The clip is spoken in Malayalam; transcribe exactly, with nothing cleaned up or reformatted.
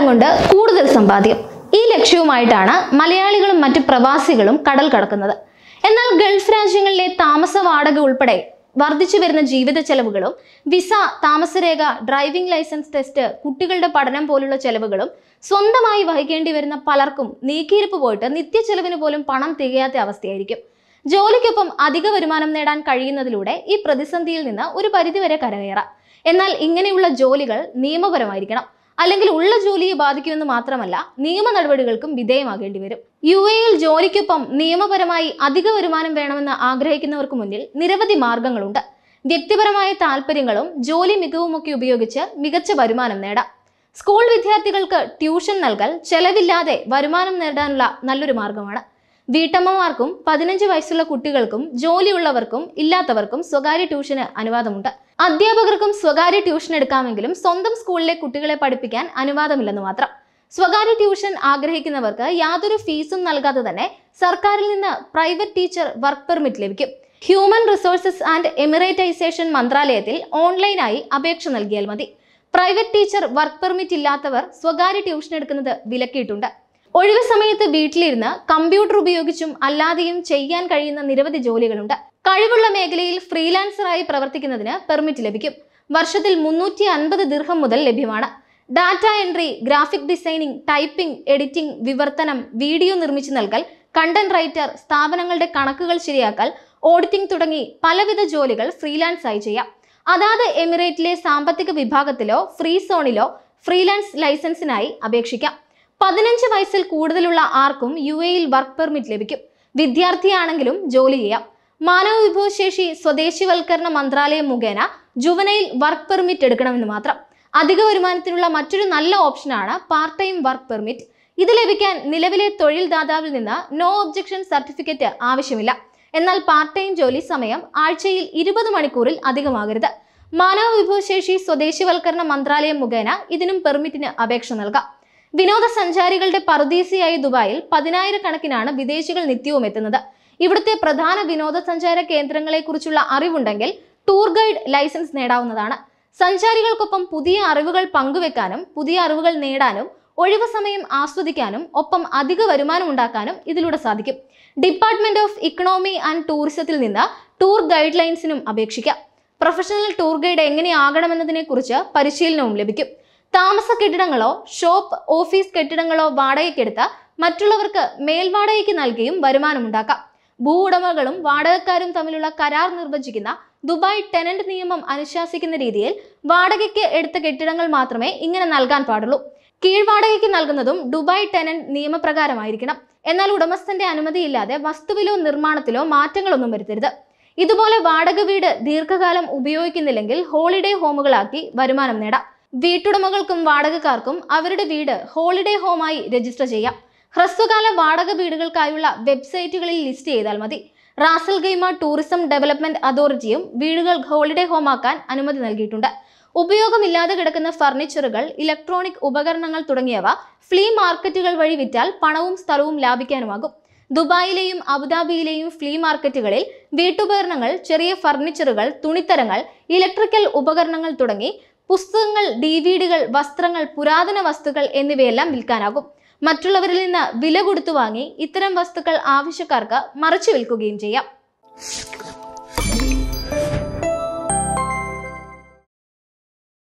കാലം കൊണ്ട് കൂടുതൽ സമ്പാദ്യം. ഈ ലക്ഷ്യവുമായിട്ടാണ് മലയാളികളും മറ്റു പ്രവാസികളും കടൽ കടക്കുന്നത്. എന്നാൽ ഗൾഫ് രാജ്യങ്ങളിലെ താമസ വാടക ഉൾപ്പെടെ വർദ്ധിച്ചു വരുന്ന ജീവിത ചെലവുകളും വിസ, താമസരേഖ, ഡ്രൈവിംഗ് ലൈസൻസ് ടെസ്റ്റ്, കുട്ടികളുടെ പഠനം പോലുള്ള ചെലവുകളും സ്വന്തമായി വഹിക്കേണ്ടി വരുന്ന പലർക്കും നീക്കിയിരിപ്പ് പോയിട്ട് നിത്യ ചെലവിന് പോലും പണം തികയാത്ത അവസ്ഥയായിരിക്കും. ജോലിക്കൊപ്പം അധിക വരുമാനം നേടാൻ കഴിയുന്നതിലൂടെ ഈ പ്രതിസന്ധിയിൽ നിന്ന് ഒരു പരിധിവരെ കരകയറാം. എന്നാൽ ഇങ്ങനെയുള്ള ജോലികൾ നിയമപരമായിരിക്കണം. അല്ലെങ്കിൽ ഉള്ള ജോലിയെ ബാധിക്കുമെന്ന് മാത്രമല്ല, നിയമ നടപടികൾക്കും വിധേയമാകേണ്ടി വരും. യു എയിൽ ജോലിക്കൊപ്പം നിയമപരമായി അധിക വരുമാനം വേണമെന്ന് ആഗ്രഹിക്കുന്നവർക്ക് മുന്നിൽ നിരവധി മാർഗങ്ങളുണ്ട്. വ്യക്തിപരമായ താല്പര്യങ്ങളും ജോലി മികവുമൊക്കെ ഉപയോഗിച്ച് മികച്ച വരുമാനം നേടാം. സ്കൂൾ വിദ്യാർത്ഥികൾക്ക് ട്യൂഷൻ നൽകൽ ചെലവില്ലാതെ വരുമാനം നേടാനുള്ള നല്ലൊരു മാർഗമാണ്. വീട്ടമ്മമാർക്കും പതിനഞ്ച് വയസ്സുള്ള കുട്ടികൾക്കും ജോലിയുള്ളവർക്കും ഇല്ലാത്തവർക്കും സ്വകാര്യ ട്യൂഷന് അനുവാദമുണ്ട്. അധ്യാപകർക്കും സ്വകാര്യ ട്യൂഷൻ എടുക്കാമെങ്കിലും സ്വന്തം സ്കൂളിലെ കുട്ടികളെ പഠിപ്പിക്കാൻ അനുവാദമില്ലെന്ന് മാത്രം. സ്വകാര്യ ട്യൂഷൻ ആഗ്രഹിക്കുന്നവർക്ക് യാതൊരു ഫീസും നൽകാതെ തന്നെ സർക്കാരിൽ നിന്ന് പ്രൈവറ്റ് ടീച്ചർ വർക്ക് പെർമിറ്റ് ലഭിക്കും. ഹ്യൂമൻ റിസോഴ്സസ് ആൻഡ് എമിറേറ്റൈസേഷൻ മന്ത്രാലയത്തിൽ ഓൺലൈനായി അപേക്ഷ നൽകിയാൽ മതി. പ്രൈവറ്റ് ടീച്ചർ വർക്ക് പെർമിറ്റ് ഇല്ലാത്തവർ സ്വകാര്യ ട്യൂഷൻ എടുക്കുന്നത് വിലക്കിയിട്ടുണ്ട്. ഒഴിവ് സമയത്ത് വീട്ടിലിരുന്ന് കമ്പ്യൂട്ടർ ഉപയോഗിച്ചും അല്ലാതെയും ചെയ്യാൻ കഴിയുന്ന നിരവധി ജോലികളുണ്ട്. കഴിവുള്ള മേഖലയിൽ ഫ്രീലാൻസറായി പ്രവർത്തിക്കുന്നതിന് പെർമിറ്റ് ലഭിക്കും. വർഷത്തിൽ മുന്നൂറ്റി അൻപത് ദിർഹം മുതൽ ലഭ്യമാണ്. Data entry, graphic designing, typing, editing, വിവർത്തനം, വീഡിയോ നിർമ്മിച്ചു നൽകൽ, കണ്ടന്റ് റൈറ്റർ, സ്ഥാപനങ്ങളുടെ കണക്കുകൾ ശരിയാക്കൽ, ഓഡിറ്റിംഗ് തുടങ്ങി പലവിധ ജോലികൾ ഫ്രീലാൻസായി ചെയ്യാം. അതാത് എമിറേറ്റിലെ സാമ്പത്തിക വിഭാഗത്തിലോ ഫ്രീ സോണിലോ ഫ്രീലാൻസ് ലൈസൻസിനായി അപേക്ഷിക്കാം. പതിനഞ്ച് വയസ്സിൽ കൂടുതലുള്ള ആർക്കും യു എയിൽ വർക്ക് പെർമിറ്റ് ലഭിക്കും. വിദ്യാർത്ഥിയാണെങ്കിലും ജോലി ചെയ്യാം. മാനവ വിഭവശേഷി സ്വദേശിവൽക്കരണ മന്ത്രാലയം മുഖേന ജുവനൈൽ വർക്ക് പെർമിറ്റ് എടുക്കണമെന്ന് മാത്രം. അധിക വരുമാനത്തിനുള്ള മറ്റൊരു നല്ല ഓപ്ഷനാണ് പാർട്ട് ടൈം വർക്ക് പെർമിറ്റ്. ഇത് ലഭിക്കാൻ നിലവിലെ തൊഴിൽ ദാതാവിൽ നിന്ന് നോ ഒബ്ജക്ഷൻ സർട്ടിഫിക്കറ്റ് ആവശ്യമില്ല. എന്നാൽ പാർട്ട് ടൈം ജോലി സമയം ആഴ്ചയിൽ ഇരുപത് മണിക്കൂറിൽ അധികമാകരുത്. മാനവ വിഭവശേഷി സ്വദേശിവൽക്കരണ മന്ത്രാലയം മുഖേന ഇതിനും പെർമിറ്റിന് അപേക്ഷ നൽകാം. വിനോദസഞ്ചാരികളുടെ പറുദീസയായ ദുബായിൽ പതിനായിരക്കണക്കിനാണ് വിദേശികൾ നിത്യവും എത്തുന്നത്. ഇവിടുത്തെ പ്രധാന വിനോദസഞ്ചാര കേന്ദ്രങ്ങളെ കുറിച്ചുള്ള അറിവുണ്ടെങ്കിൽ ടൂർ ഗൈഡ് ലൈസൻസ് നേടാവുന്നതാണ്. സഞ്ചാരികൾക്കൊപ്പം പുതിയ അറിവുകൾ പങ്കുവെക്കാനും പുതിയ അറിവുകൾ നേടാനും ഒഴിവു സമയം ആസ്വദിക്കാനും ഒപ്പം അധിക വരുമാനം ഉണ്ടാക്കാനും ഇതിലൂടെ സാധിക്കും. ഡിപ്പാർട്ട്മെന്റ് ഓഫ് ഇക്കണോമി ആൻഡ് ടൂറിസത്തിൽ നിന്ന് ടൂർ ഗൈഡ് ലൈൻസിനും അപേക്ഷിക്കാം. പ്രൊഫഷണൽ ടൂർ ഗൈഡ് എങ്ങനെയാകണമെന്നതിനെ കുറിച്ച് പരിശീലനവും ലഭിക്കും. താമസ കെട്ടിടങ്ങളോ ഷോപ്പ്, ഓഫീസ് കെട്ടിടങ്ങളോ വാടകയ്ക്കെടുത്ത് മറ്റുള്ളവർക്ക് മേൽവാടകയ്ക്ക് നൽകിയും വരുമാനമുണ്ടാക്കാം. ഭൂ ഉടമകളും വാടകക്കാരും തമ്മിലുള്ള കരാർ നിർവചിക്കുന്ന ദുബായ് ടെനന്റ് നിയമം അനുശാസിക്കുന്ന രീതിയിൽ വാടകയ്ക്ക് എടുത്ത കെട്ടിടങ്ങൾ മാത്രമേ ഇങ്ങനെ നൽകാൻ പാടുള്ളൂ. കീഴ്വാടകയ്ക്ക് നൽകുന്നതും ദുബായ് ടെനന്റ് നിയമപ്രകാരമായിരിക്കണം. എന്നാൽ ഉടമസ്ഥന്റെ അനുമതിയില്ലാതെ വസ്തുവിലോ നിർമ്മാണത്തിലോ മാറ്റങ്ങളൊന്നും വരുത്തരുത്. ഇതുപോലെ വാടക വീട് ദീർഘകാലം ഉപയോഗിക്കുന്നില്ലെങ്കിൽ ഹോളിഡേ ഹോമുകളാക്കി വരുമാനം നേടാം. വീട്ടുടമകൾക്കും വാടകക്കാർക്കും അവരുടെ വീട് ഹോളിഡേ ഹോമായി രജിസ്റ്റർ ചെയ്യാം. ഹ്രസ്വകാല വാടക വീടുകൾക്കായുള്ള വെബ്സൈറ്റുകളിൽ ലിസ്റ്റ് ചെയ്താൽ മതി. റാസൽ ഖൈമ ടൂറിസം ഡെവലപ്മെന്റ് അതോറിറ്റിയും വീടുകൾ ഹോളിഡേ ഹോമാക്കാൻ അനുമതി നൽകിയിട്ടുണ്ട്. ഉപയോഗമില്ലാതെ കിടക്കുന്ന ഫർണിച്ചറുകൾ, ഇലക്ട്രോണിക് ഉപകരണങ്ങൾ തുടങ്ങിയവ ഫ്ലീ മാർക്കറ്റുകൾ വഴി വിറ്റാൽ പണവും സ്ഥലവും ലാഭിക്കാനുമാകും. ദുബായിലെയും അബുദാബിയിലെയും ഫ്ലീ മാർക്കറ്റുകളിൽ വീട്ടുപകരണങ്ങൾ, ചെറിയ ഫർണിച്ചറുകൾ, തുണിത്തരങ്ങൾ, ഇലക്ട്രിക്കൽ ഉപകരണങ്ങൾ തുടങ്ങി പുസ്തകങ്ങൾ, ഡി വി ഡികൾ, വസ്ത്രങ്ങൾ, പുരാതന വസ്തുക്കൾ എന്നിവയെല്ലാം വിൽക്കാനാകും. മറ്റുള്ളവരിൽ നിന്ന് വില കൊടുത്തു വാങ്ങി ഇത്തരം വസ്തുക്കൾ ആവശ്യക്കാർക്ക് മറിച്ചു വിൽക്കുകയും ചെയ്യാം.